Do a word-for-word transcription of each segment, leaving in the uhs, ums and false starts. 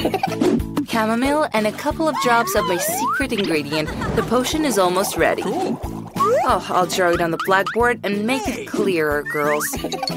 Chamomile and a couple of drops of my secret ingredient. The potion is almost ready. Oh, I'll draw it on the blackboard and make it clearer, girls.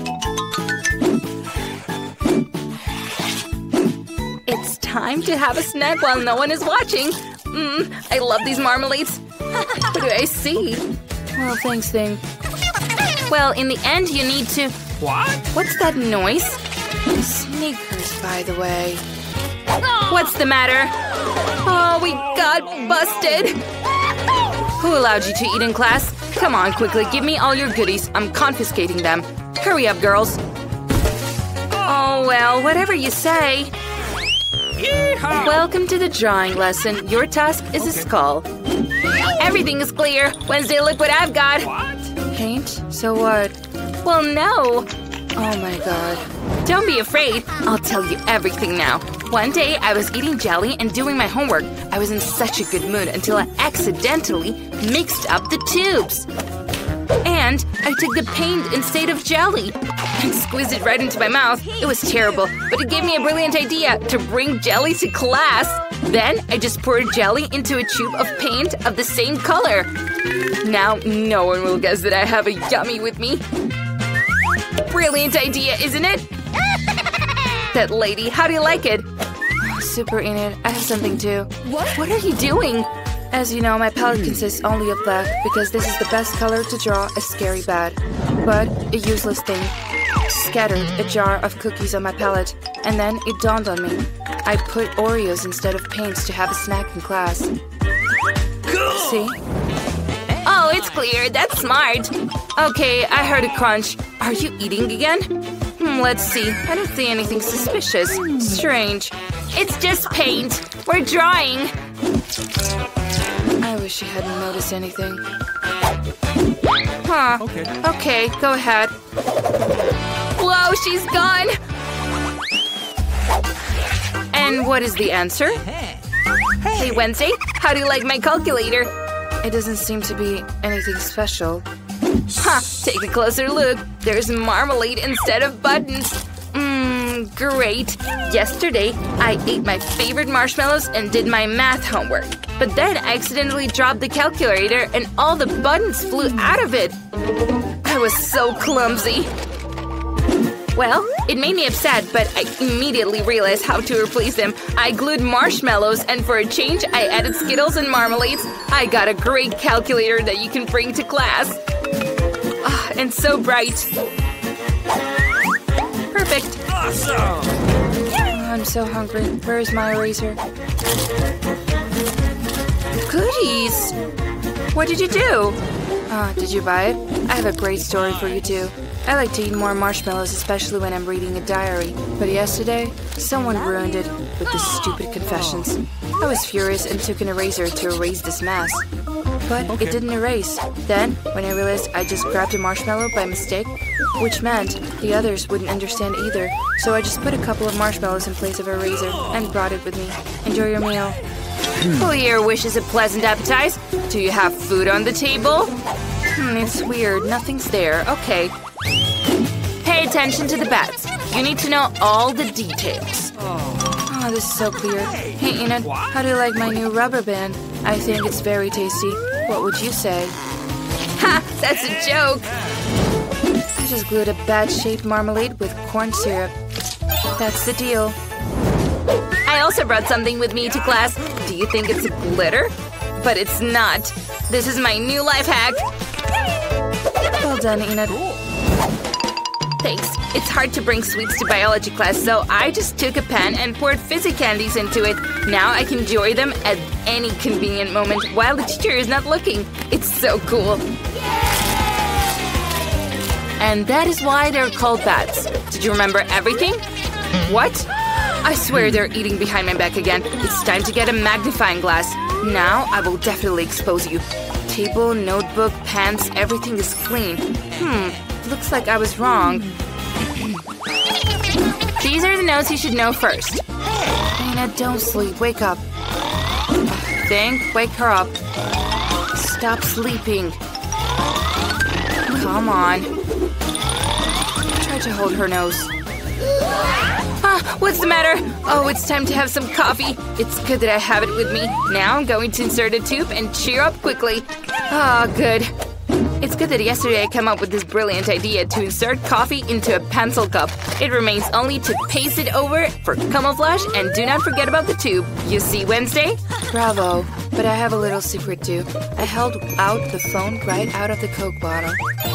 It's time to have a snack while no one is watching. Mmm, I love these marmalades. What do I see? Well, thanks, thing. Well, in the end, you need to… What? What's that noise? Sneakers, by the way. What's the matter? Oh, we got busted. Who allowed you to eat in class? Come on, quickly, give me all your goodies. I'm confiscating them. Hurry up, girls. Oh, well, whatever you say. Yeehaw! Welcome to the drawing lesson. Your task is a skull. Everything is clear. Wednesday, look what I've got. What? Paint? So what? Well, no. Oh my god. Don't be afraid. I'll tell you everything now. One day, I was eating jelly and doing my homework. I was in such a good mood until I accidentally mixed up the tubes. And I took the paint instead of jelly and squeezed it right into my mouth. It was terrible, but it gave me a brilliant idea to bring jelly to class. Then I just poured jelly into a tube of paint of the same color. Now no one will guess that I have a yummy with me. Brilliant idea, isn't it? That lady, how do you like it? Super, Enid. I have something too. What? What are you doing? As you know, my palette consists only of black because this is the best color to draw a scary bat. But a useless thing. Scattered a jar of cookies on my palette, and then it dawned on me. I put Oreos instead of paints to have a snack in class. See? Oh, it's clear. That's smart. Okay, I heard a crunch. Are you eating again? Hmm, let's see. I don't see anything suspicious. Strange. It's just paint. We're drawing. I wish you hadn't noticed anything. Huh. Okay. Okay, go ahead. Whoa, she's gone! And what is the answer? Hey, Wednesday, how do you like my calculator? It doesn't seem to be anything special. Ha! Take a closer look. There's marmalade instead of buttons. Mmm, great. Yesterday, I ate my favorite marshmallows and did my math homework. But then I accidentally dropped the calculator and all the buttons flew out of it. I was so clumsy. Well, it made me upset, but I immediately realized how to replace them. I glued marshmallows, and for a change, I added Skittles and marmalades. I got a great calculator that you can bring to class. Ah, and so bright. Perfect. Awesome! Oh, I'm so hungry. Where is my eraser? Goodies! What did you do? Ah, did you buy it? I have a great story for you too. I like to eat more marshmallows, especially when I'm reading a diary. But yesterday, someone ruined it with the stupid confessions. I was furious and took an eraser to erase this mess. But Okay. it didn't erase. Then, when I realized I just grabbed a marshmallow by mistake, which meant the others wouldn't understand either, so I just put a couple of marshmallows in place of a eraser and brought it with me. Enjoy your meal. Who here wishes a pleasant appetite? Do you have food on the table? Hmm, it's weird. Nothing's there. Okay. Pay attention to the bats. You need to know all the details. Oh, this is so clear. Hey, Enid, how do you like my new rubber band? I think it's very tasty. What would you say? Ha! That's a joke! I just glued a bat-shaped marmalade with corn syrup. That's the deal. I also brought something with me to class. Do you think it's a glitter? But it's not. This is my new life hack. Well done, Enid. Thanks. It's hard to bring sweets to biology class, so I just took a pen and poured fizzy candies into it. Now I can enjoy them at any convenient moment while the teacher is not looking. It's so cool. And that is why they're called bats. Did you remember everything? What? I swear they're eating behind my back again. It's time to get a magnifying glass. Now I will definitely expose you. Table, notebook, pens, everything is clean. Hmm, looks like I was wrong. These are the notes you should know first. Anna, don't sleep. Wake up. Think, wake her up. Stop sleeping. Come on. Try to hold her nose. Ah, what's the matter? Oh, it's time to have some coffee. It's good that I have it with me. Now I'm going to insert a tube and cheer up quickly. Ah, good. It's good that yesterday I came up with this brilliant idea to insert coffee into a pencil cup. It remains only to paste it over for camouflage, and do not forget about the tube. You see, Wednesday? Bravo. But I have a little secret too. I held out the phone right out of the Coke bottle.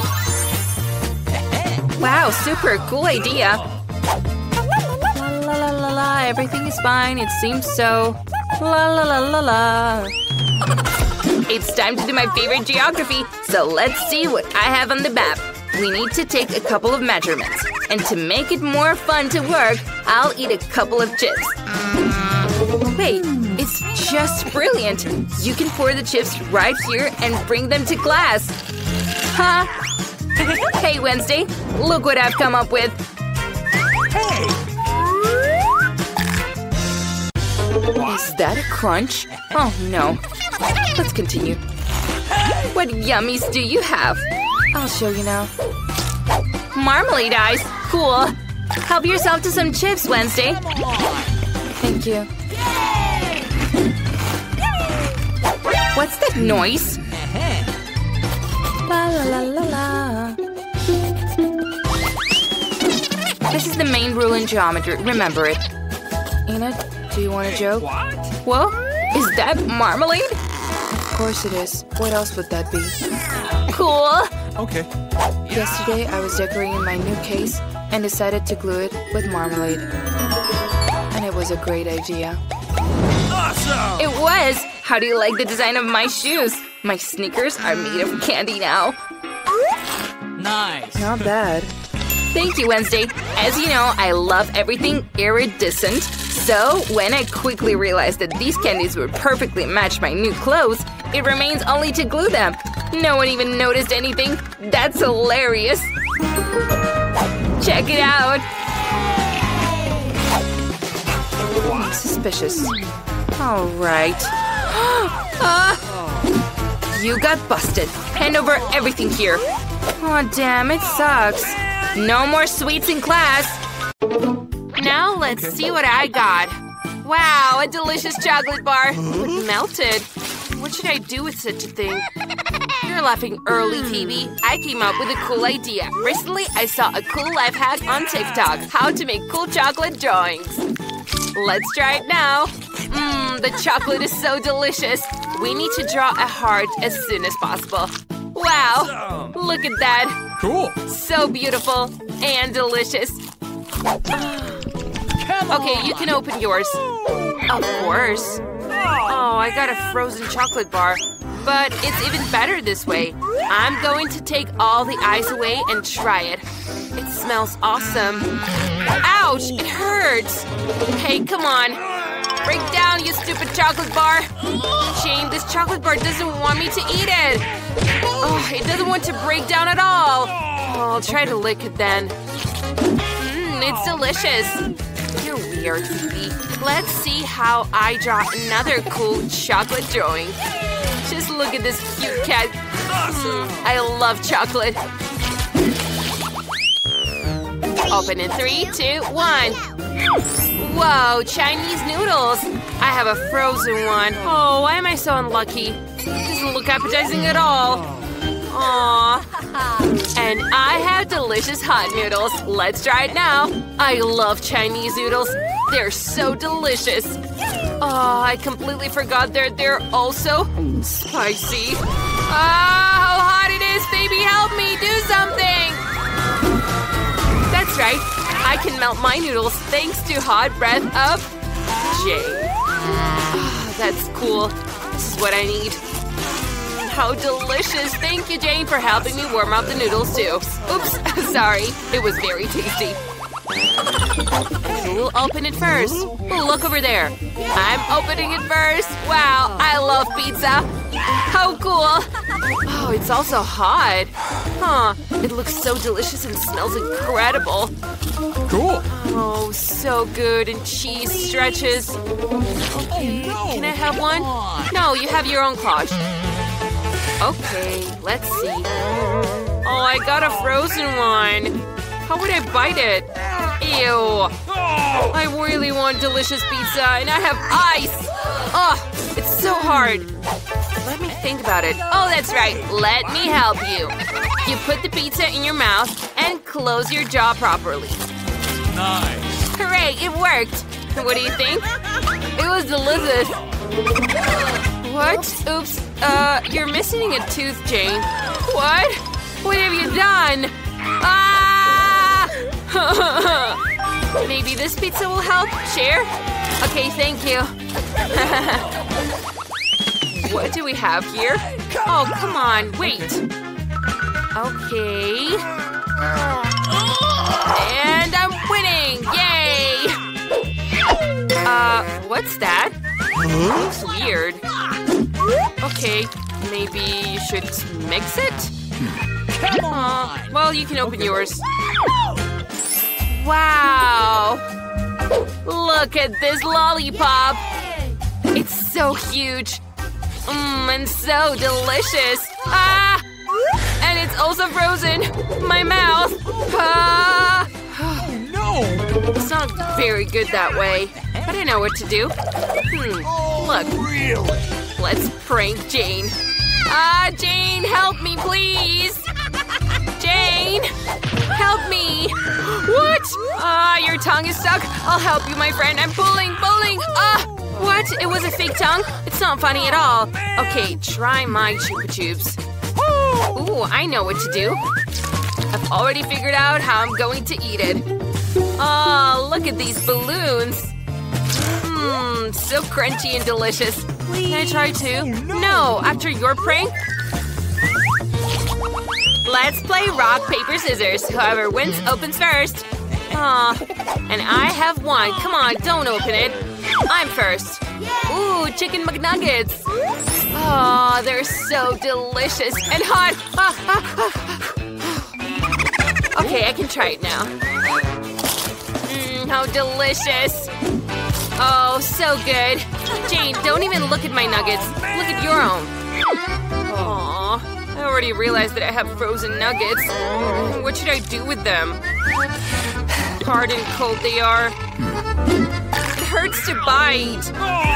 Wow, super cool idea. La la la la la, everything is fine. It seems so. La la la la la. It's time to do my favorite geography, so let's see what I have on the map. We need to take a couple of measurements. And to make it more fun to work, I'll eat a couple of chips. Wait, it's just brilliant. You can pour the chips right here and bring them to class. Huh? Hey, Wednesday, look what I've come up with. Hey! Is that a crunch? Oh, no. Let's continue. What yummies do you have? I'll show you now. Marmalade ice. Cool. Help yourself to some chips, Wednesday. Thank you. What's that noise? La la la la la. This is the main rule in geometry. Remember it. Enid, do you want a joke? What? Whoa, is that marmalade? Of course it is. What else would that be? Cool. Okay. Yesterday, I was decorating my new case and decided to glue it with marmalade. And it was a great idea. Awesome! It was! How do you like the design of my shoes? My sneakers are made of candy now. Nice. Not bad. Thank you, Wednesday. As you know, I love everything iridescent. So, when I quickly realized that these candies would perfectly match my new clothes, it remains only to glue them. No one even noticed anything. That's hilarious. Check it out. Suspicious. All right. uh, you got busted. Hand over everything here. Oh, damn, it sucks. No more sweets in class. Now let's see what I got. Wow, a delicious chocolate bar. But melted. What should I do with such a thing? You're laughing early, T V. I came up with a cool idea. Recently, I saw a cool life hack on TikTok. How to make cool chocolate drawings. Let's try it now. Mmm, the chocolate is so delicious. We need to draw a heart as soon as possible. Wow, look at that. Cool. So beautiful and delicious. Okay, you can open yours. Of course. Oh, I got a frozen chocolate bar. But it's even better this way. I'm going to take all the ice away and try it. It smells awesome. Ouch, it hurts. Hey, come on. Break down, you stupid chocolate bar. Shame, this chocolate bar doesn't want me to eat it. Oh, it doesn't want to break down at all. Oh, I'll try to lick it then. Mmm, it's delicious. You're weird, Phoebe. Let's see how I draw another cool chocolate drawing. Just look at this cute cat. Mm, I love chocolate. Open in three, two, one. Whoa, Chinese noodles. I have a frozen one. Oh, why am I so unlucky? Doesn't look appetizing at all. Aww. And I have delicious hot noodles. Let's try it now. I love Chinese noodles. They're so delicious. Oh, I completely forgot they're they're also spicy. Ah, how hot it is, baby! Help me, do something! That's right. I can melt my noodles thanks to hot breath of Jane. Ah, that's cool. This is what I need. How delicious! Thank you, Jane, for helping me warm up the noodles too. Oops, sorry. It was very tasty. We'll open it first. Oh, look over there. I'm opening it first. Wow, I love pizza. How cool. Oh, it's also hot. Huh, it looks so delicious and smells incredible. Cool. Oh, so good, and cheese stretches. Okay, can I have one? No, you have your own clutch. Okay, let's see. Oh, I got a frozen one. How would I bite it? Ew. I really want delicious pizza and I have ice. Oh, it's so hard. Let me think about it. Oh, that's right. Let me help you. You put the pizza in your mouth and close your jaw properly. Nice. Hooray, it worked. What do you think? It was delicious. What? Oops. Uh, you're missing a tooth, Jane. What? What have you done? Ah! Maybe this pizza will help. Share? Okay, thank you. What do we have here? Oh, come on, wait. Okay. And I'm winning! Yay! Uh, what's that? Looks weird. Okay, maybe you should mix it? Come on. Uh, well, you can open yours. Wow! Look at this lollipop! It's so huge! Mmm, and so delicious! Ah! And it's also frozen! My mouth! Ah! Oh, no. It's not very good that way, but I know what to do. Hmm, look. Really? Let's prank Jane. Ah, Jane, help me, please! Jane! Help me! What? Ah, your tongue is stuck. I'll help you, my friend. I'm pulling, pulling. Ah! What? It was a fake tongue? It's not funny at all. Okay, try my Chupa Chups. Ooh, I know what to do. I've already figured out how I'm going to eat it. Oh, look at these balloons. Mmm, so crunchy and delicious. Can I try too? No, after your prank? Let's play rock, paper, scissors. Whoever wins opens first. Aw, and I have one. Come on, don't open it. I'm first. Ooh, chicken McNuggets. Oh, they're so delicious and hot. Ah, ah, ah. Okay, I can try it now. Mmm, how delicious. Oh, so good. Jane, don't even look at my nuggets. Look at your own. Aww, I already realized that I have frozen nuggets. What should I do with them? Hard and cold they are. It hurts to bite.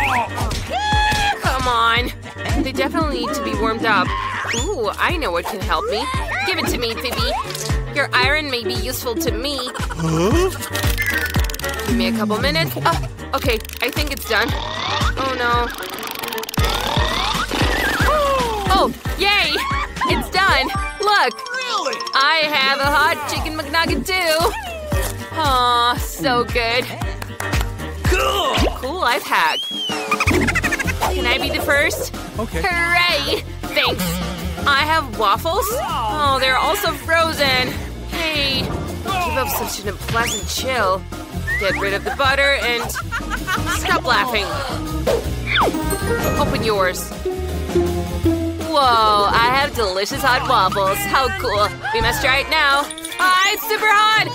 Come on. They definitely need to be warmed up. Ooh, I know what can help me. Give it to me, Phoebe. Your iron may be useful to me. Give me a couple minutes. Oh, okay, I think it's done. Oh no. Oh, yay! It's done! Look! Really? I have a hot chicken McNugget too! Aw, so good. Cool. Cool life hack. Can I be the first? Okay. Hooray! Thanks. I have waffles? Oh, they're also frozen. Hey, give up such an unpleasant chill. Get rid of the butter and stop laughing. Open yours. Whoa, I have delicious hot waffles. How cool. We must try it now. Ah, it's super hot!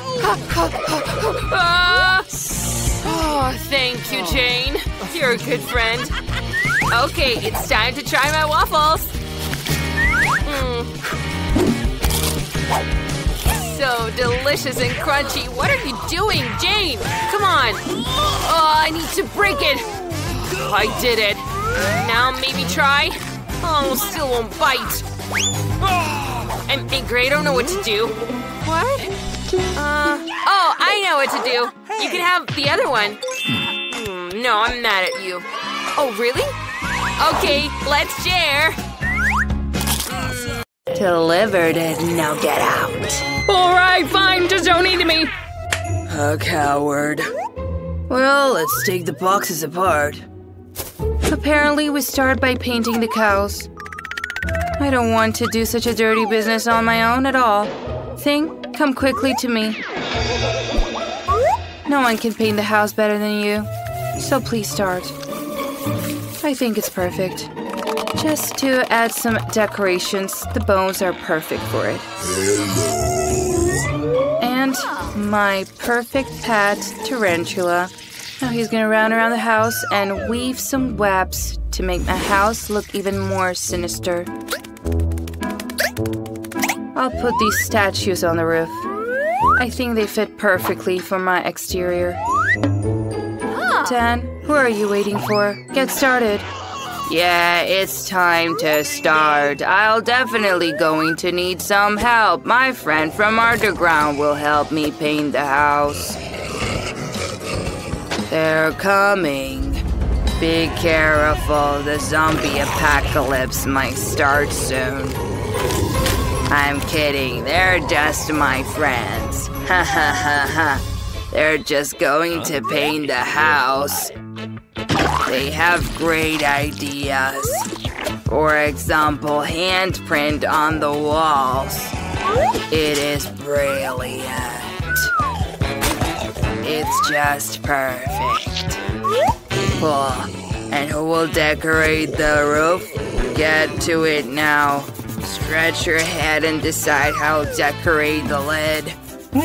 Ah. Oh, thank you, Jane. You're a good friend. Okay, it's time to try my waffles. Mm. So delicious and crunchy. What are you doing, Jane? Come on. Oh, I need to break it. Oh, I did it. Now maybe try. Oh, still won't bite. I'm angry. I don't know what to do. What? Uh, oh, I know what to do. You can have the other one. Mm, no, I'm mad at you. Oh, really? Okay, let's share. Mm. Delivered it. Now get out. All right, fine. Just don't eat me. A coward. Well, let's take the boxes apart. Apparently, we start by painting the cows. I don't want to do such a dirty business on my own at all. Thing, come quickly to me. No one can paint the house better than you, so please start. I think it's perfect. Just to add some decorations, the bones are perfect for it. And my perfect pet, Tarantula. Now he's gonna run around the house and weave some webs to make my house look even more sinister. I'll put these statues on the roof. I think they fit perfectly for my exterior. ten, who are you waiting for? Get started. Yeah, it's time to start. I'll definitely going to need some help. My friend from Underground will help me paint the house. They're coming. Be careful, the zombie apocalypse might start soon. I'm kidding, they're just my friends. Ha ha ha ha. They're just going to paint the house. They have great ideas. For example, handprint on the walls. It is brilliant. It's just perfect. Cool. And who will decorate the roof? Get to it now. Stretch your head and decide how to decorate the lid.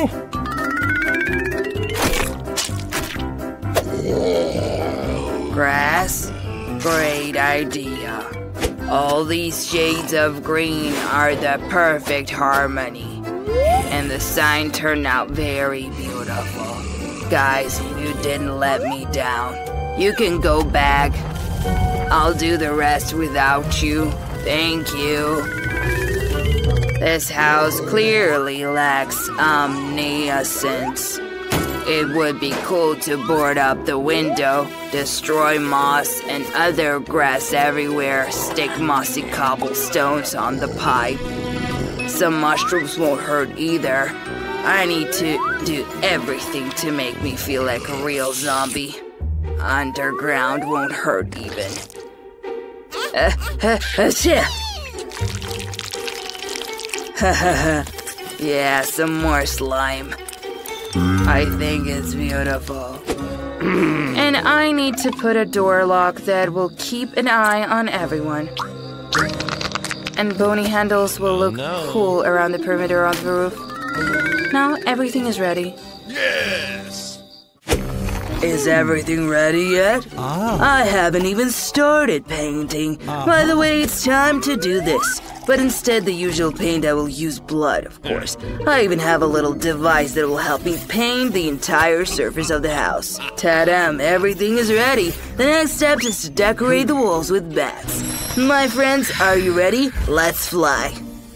Grass? Great idea. All these shades of green are the perfect harmony. And the sign turned out very beautiful. Guys, you didn't let me down. You can go back. I'll do the rest without you. Thank you. This house clearly lacks omniscience. It would be cool to board up the window, destroy moss and other grass everywhere, stick mossy cobblestones on the pipe. Some mushrooms won't hurt either. I need to do everything to make me feel like a real zombie. Underground won't hurt even. Uh, uh, uh, shit. Yeah, some more slime. I think it's beautiful. And I need to put a door lock that will keep an eye on everyone. And bony handles will look no. cool around the perimeter of the roof. Now everything is ready. Yes! Is everything ready yet? Ah. I haven't even started painting. Uh-huh. By the way, it's time to do this. But instead the usual paint, I will use blood, of course. I even have a little device that will help me paint the entire surface of the house. Ta-da! Everything is ready. The next step is to decorate the walls with bats. My friends, are you ready? Let's fly.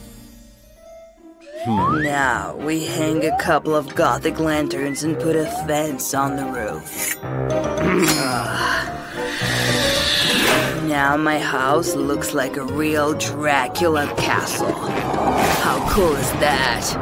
Now, we hang a couple of gothic lanterns and put a fence on the roof. Now my house looks like a real Dracula castle. How cool is that?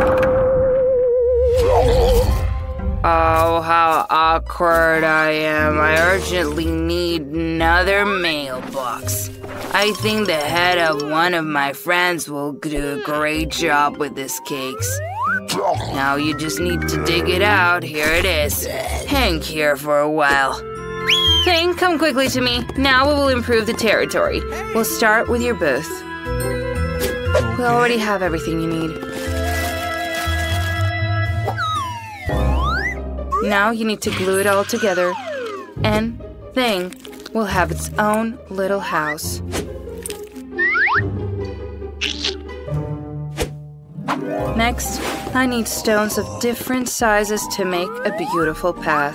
Oh, how awkward I am. I urgently need another mailbox. I think the head of one of my friends will do a great job with these cakes. Now you just need to dig it out. Here it is. Hang here for a while. Thing, come quickly to me. Now we will improve the territory. We'll start with your booth. We already have everything you need. Now you need to glue it all together. And Thing will have its own little house. Next, I need stones of different sizes to make a beautiful path.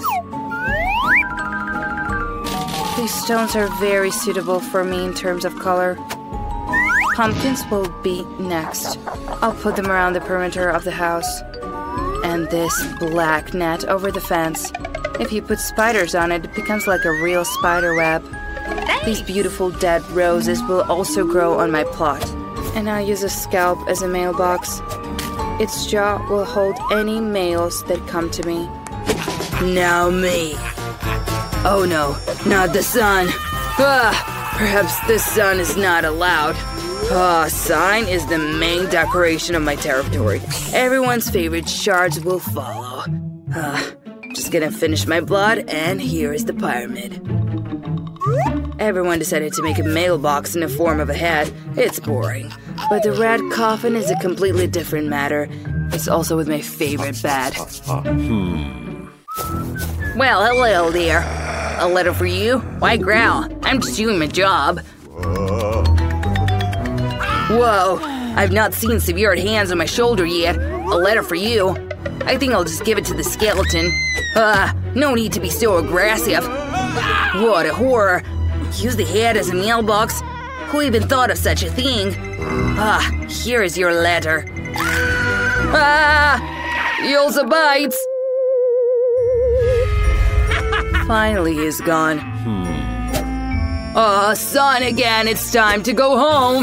These stones are very suitable for me in terms of color. Pumpkins will be next. I'll put them around the perimeter of the house. And this black net over the fence. If you put spiders on it, it becomes like a real spider web. These beautiful dead roses will also grow on my plot. And I'll use a scalp as a mailbox. Its jaw will hold any mails that come to me. Now me. Oh no, not the sun. Ah, perhaps the sun is not allowed. Ah, sign is the main decoration of my territory. Everyone's favorite shards will follow. Ah, just gonna finish my blood, and here is the pyramid. Everyone decided to make a mailbox in the form of a head. It's boring. But the red coffin is a completely different matter. It's also with my favorite bat. Hmm. Well, hello there. A letter for you? Why growl? I'm just doing my job. Whoa, I've not seen severed hands on my shoulder yet. A letter for you. I think I'll just give it to the skeleton. Ah, no need to be so aggressive. What a horror. Use the head as a mailbox? Who even thought of such a thing? Ah, here is your letter. Ah! Yulza bites! Finally, he's gone. Oh, son again, it's time to go home.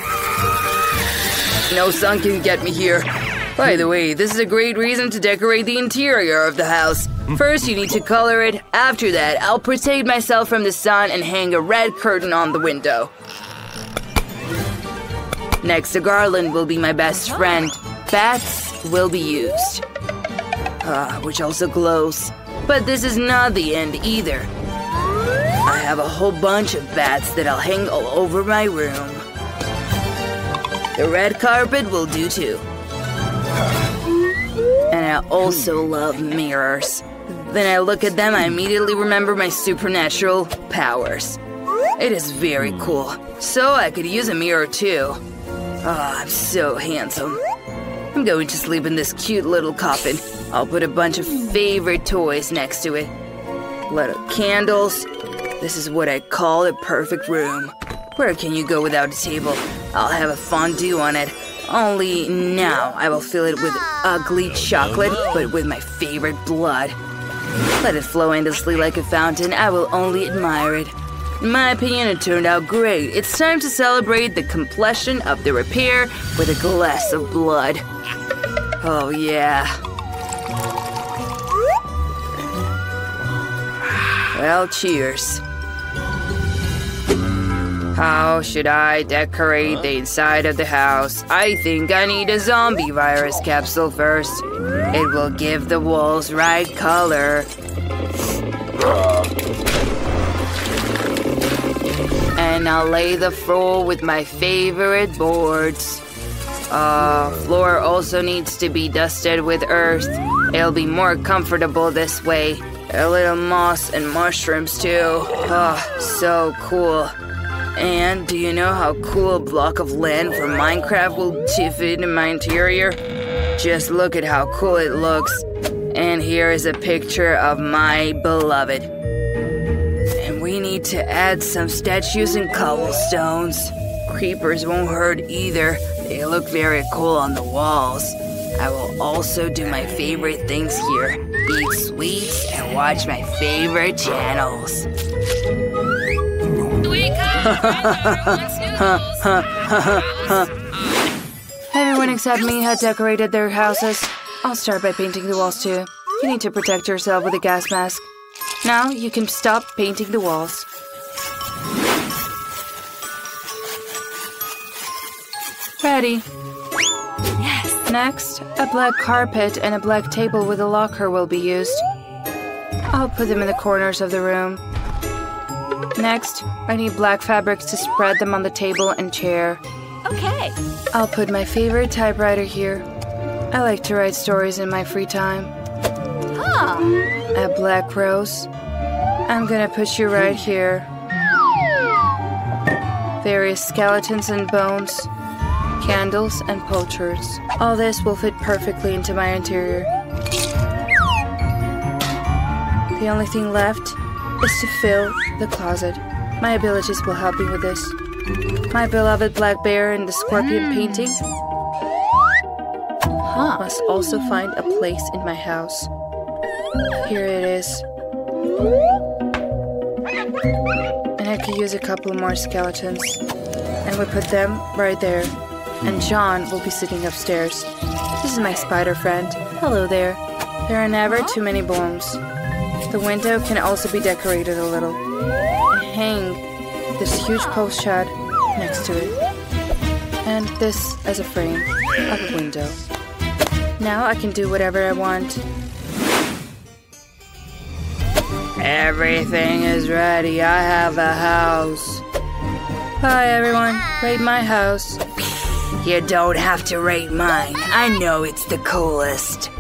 No sun can get me here. By the way, this is a great reason to decorate the interior of the house. First, you need to color it. After that, I'll protect myself from the sun and hang a red curtain on the window. Next, a garland will be my best friend. Bats will be used. Ah, which also glows. But this is not the end either. I have a whole bunch of bats that I'll hang all over my room. The red carpet will do too. And I also love mirrors. When I look at them, I immediately remember my supernatural powers. It is very cool. So I could use a mirror too. Oh, I'm so handsome. I'm going to sleep in this cute little coffin. I'll put a bunch of favorite toys next to it. Little candles. This is what I call a perfect room. Where can you go without a table? I'll have a fondue on it. Only now I will fill it with ugly chocolate, but with my favorite blood. Let it flow endlessly like a fountain. I will only admire it. In my opinion, it turned out great. It's time to celebrate the completion of the repair with a glass of blood. Oh, yeah. Well, cheers. How should I decorate the inside of the house? I think I need a zombie virus capsule first. It will give the walls right color. And I'll lay the floor with my favorite boards. Uh, floor also needs to be dusted with earth. It'll be more comfortable this way. A little moss and mushrooms too. Oh, so cool. And do you know how cool a block of land from Minecraft will fit in my interior? Just look at how cool it looks. And here is a picture of my beloved. And we need to add some statues and cobblestones. Creepers won't hurt either. They look very cool on the walls. I will also do my favorite things here. Eat sweets and watch my favorite channels. Everyone except me had decorated their houses. I'll start by painting the walls too. You need to protect yourself with a gas mask. Now you can stop painting the walls. Ready. Yes. Next, a black carpet and a black table with a locker will be used. I'll put them in the corners of the room. Next, I need black fabrics to spread them on the table and chair. Okay. I'll put my favorite typewriter here. I like to write stories in my free time. Huh. A black rose. I'm gonna put you right here. Various skeletons and bones. Candles and poachers. All this will fit perfectly into my interior. The only thing left is to fill the closet. My abilities will help me with this. My beloved black bear in the scorpion painting huh. must also find a place in my house. Here it is. And I could use a couple more skeletons. And we put them right there. And John will be sitting upstairs. This is my spider friend. Hello there. There are never too many bones. The window can also be decorated a little. And hang this huge post shad next to it. And this as a frame of a window. Now I can do whatever I want. Everything is ready. I have a house. Hi everyone. Rate my house. You don't have to rate mine. I know it's the coolest.